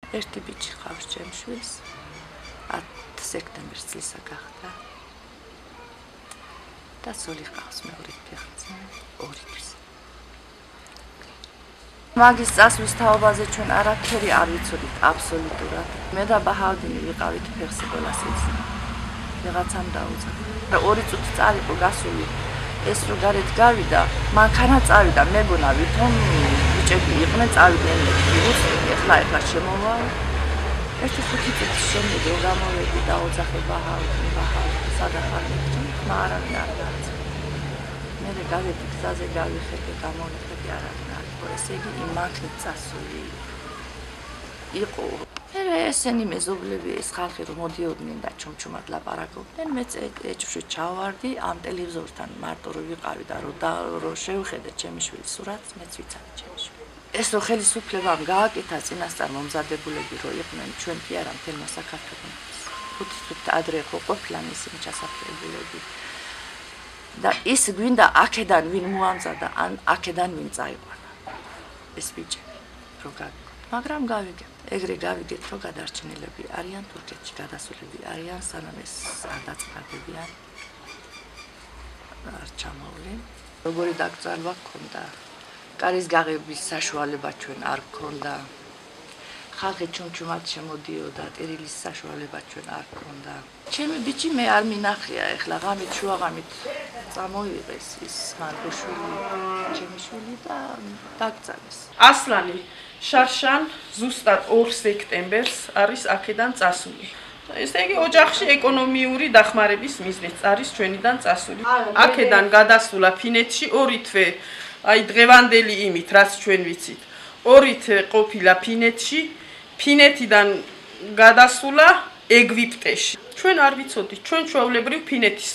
ერთი ბიჭი ყავს ჩემს შვილს 10 სექტემბერს წლისა გახდა და სული ყავს მეორე ფეხზე 2 თვის მაგის წასვლის თაობაზე ჩვენ არაფერი არ ვიცოდით აბსოლუტურად მე და ბაჰავდინი ვიყავით ფეხზე ყველას ეცი ვიღაცამ დაუძა და 2 წუთი წარიყო გასული ეს რო გარეთ გავიდა მანქანა წავიდა მეგონა ვითომ ბიჭები იყვნენ წავიდნენ ვირუს ეხლა შემოვალ ერთი 5 წუთის შემდეგ რო გამოვედი და ოძახე ბაჰავდინი სადახარნით მარავინ არ გააცა მე გავედი გზაზე გავიხედე გამოვიხედე არავინ არ იყო ესე იგი იმ მანქანით წასული იყო ესენი მეზობლები ეს ხალხი რომ მოდიოდნენ და ჩუმჩუმად ლაპარაკობდნენ მე ეჭვში ჩავარდი ამ ტელევიზორთან მარტო რო ვიყავი და რო შევხედე ჩემი შვილის სურათს მეც ვიცავი ჩემი შვილი ეს რო ხელისუფლებამ გააკეთა წინასწარ მომზადებულები რო იყვნენ ჩვენ კი არა მთელმა საქართველოს 5 წუთი ადრე ხო ყოფილან ისინი ჩასაფრებულები და ის გვინდა აქედან ვინ მოამზადა ან აქედან ვინ წაიყვანა ეს ბიჭი რო გავიგოთ მაგრამ გავიგეთ ეგრე გავიგეთ რომ გადარჩენილები არიან თურქეთში გადასულები არიან სანამ ეს არ დაწყდებიან არ ჩამოვლენ როგორი დაკრძალვა გქონდა კარის გაღების საშუალება ჩვენ არ გქონდა ხალხი ჩუმჩუმად შემოდიოდა ტერილის საშუალება ჩვენ არ გქონდა ჩემი ბიჭი მე არ მინახია ეხლა ღამით შუაღამით წამოიღეს ის მარგოშვილი ჩემი შვილი და დაკრძალეს ასლანი შარშან ზუსტად 2 სექტემბერს არის აქედან წასული. ესე იგი ოჯახში ეკონომიური დახმარების მიზნით არის ჩვენიდან წასული. აქედან გადასულა ფინეთში 2 თვე, აი დღევანდელი იმით, რაც ჩვენ ვიცით. 2 თვე ყოფილა ფინეთში, ფინეთიდან გადასულა ეგვიპტეში. ჩვენ არ ვიცოდით, ჩვენ ჩვეულებრივ ფინეთის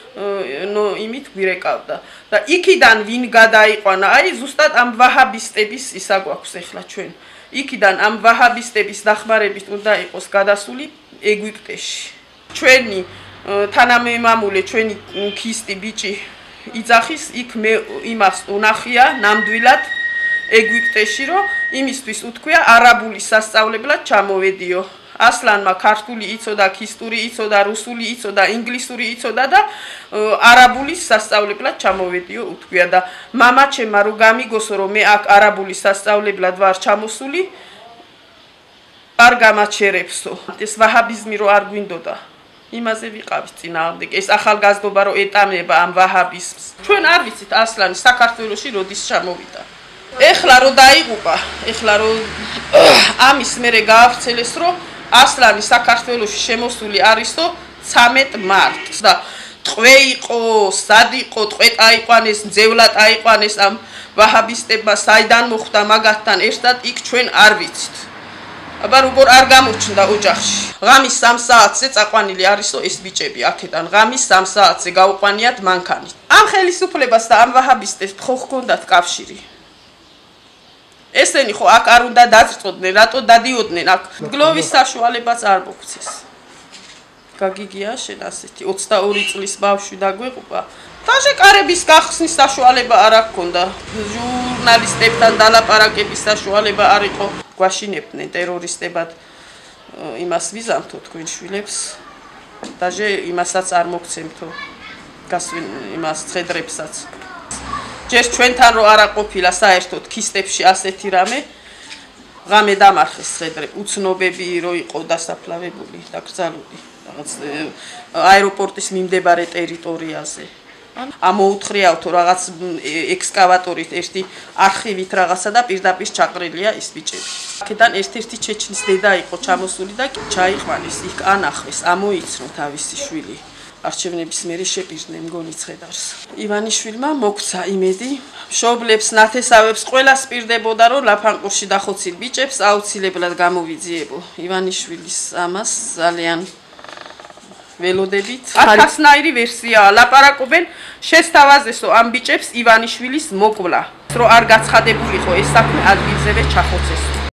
იმით გვირეკავდა და იქიდან ვინ გადაიყვანა აი ზუსტად ამ ვაჰაბისტების ისა გვაქვს ახლა ჩვენ იქიდან ამ ვაჰაბისტების დახმარებით უნდა იყოს გადასული ეგვიპტეში ჩვენი თანამემამულე ჩვენი ქისტი ბიჭი იძახის იქ მე იმას უნახია ნამდვილად ეგვიპტეში რომ იმისთვის უთქვია არაბული სასწავლებლად ჩამოვედიო ასლანმა ქართული იცოდა, ქისტური იცოდა, რუსული იცოდა, ინგლისური იცოდა და არაბული სასწავლებლად ჩამოვედიო უთქვია და მამა ჩემმა რო გამიგოსო რომ მე აქ არაბული სასწავლებლად ვარ ჩამოსული არ გამაჩერებსო ეს ვაჰაბიზმი რო არ გვინდოდა იმაზე ვიყავით წინააღმდეგ ეს ახალგაზრდობა რო ეტამება ამ ვაჰაბიზმს ჩვენ არ ვიცით ასლანი საქართველოში როდის ჩამოვიდა ეხლა რო დაიღუპა ეხლა რო ამის მერე გაავრცელეს რომ ასლანი საქართველოში შემოსული არისო 13 მარტს და ტყვე იყო, სად იყო, ტყვე აიყვანეს, ძევლად აიყვანეს ამ ვაჰაბისტებმა საიდან მოხვდა მაგათთან ერთად იქ ჩვენ არ ვიცით. აბა როგორ არ გამოჩნდა ოჯახში. ღამის 3 საათზე წაყვანილი არისო ეს ბიჭები აქედან ღამის 3 საათზე გაუყვანიათ მანქანით. ამ ხელისუფლებას და ამ ვაჰაბისტებს ხო ჰქონდათ კავშირი. ესენი ხო აქ არ უნდა დაწყოდნენ, რატო დადიოდნენ აქ? გლოვის საშუალებაც არ მოგვცეს. გაგიგია შენ ასეთი 22 წლის ბავშვი დაგვეყופה. დაჟეკარების გახსნის საშუალება არ აქვს. ჟურნალისტებთან დალაპარაკების საშუალება არ იყო. გვაშინებდნენ ტერორისტებად იმას ვიზამთო თქვენ შვილებს. დაჟე იმასაც არ მოგცემთო. გასვენ იმას ცხედრებსაც. ჯერ ჩვენთან რო არა ყოფილა საერთოდ ქისტებში ასეთი რამე ღამე დამარხეს ცხედრები უცნობები რო იყო დასაფლავებული დაკრძალული რაღაც აეროპორტის მიმდებარე ტერიტორიაზე ამოუთხრიავთო რაღაც ექსკავატორით ერთი არხივით რაღაცა და პირდაპირ ჩაყრილია ის ბიჭები აქედან ერთ-ერთი ჩეჩნის დედა იყო ჩამოსული და ჩაიყვანეს იქ ანახეს ამოიცნო თავისი შვილი არჩევნების მერე შეპირდნენ მგონი ცხედარს. ივანიშვილმა მოგცა იმედი, მშობლებს, ნათესავებს ყველას პირდებოდა, რომ ლაფანყურში დახოცილ ბიჭებს აუცილებლად გამოვიძიებო. ივანიშვილის ამას ძალიან ველოდებით. 1000-ნაირი ვერსიაა, ლაპარაკობენ შესთავაზესო ამ ბიჭებს ივანიშვილის მოკვლა. რომ არ გაცხადებულიყო ეს საქმე ადგილზევე ჩახოცეს.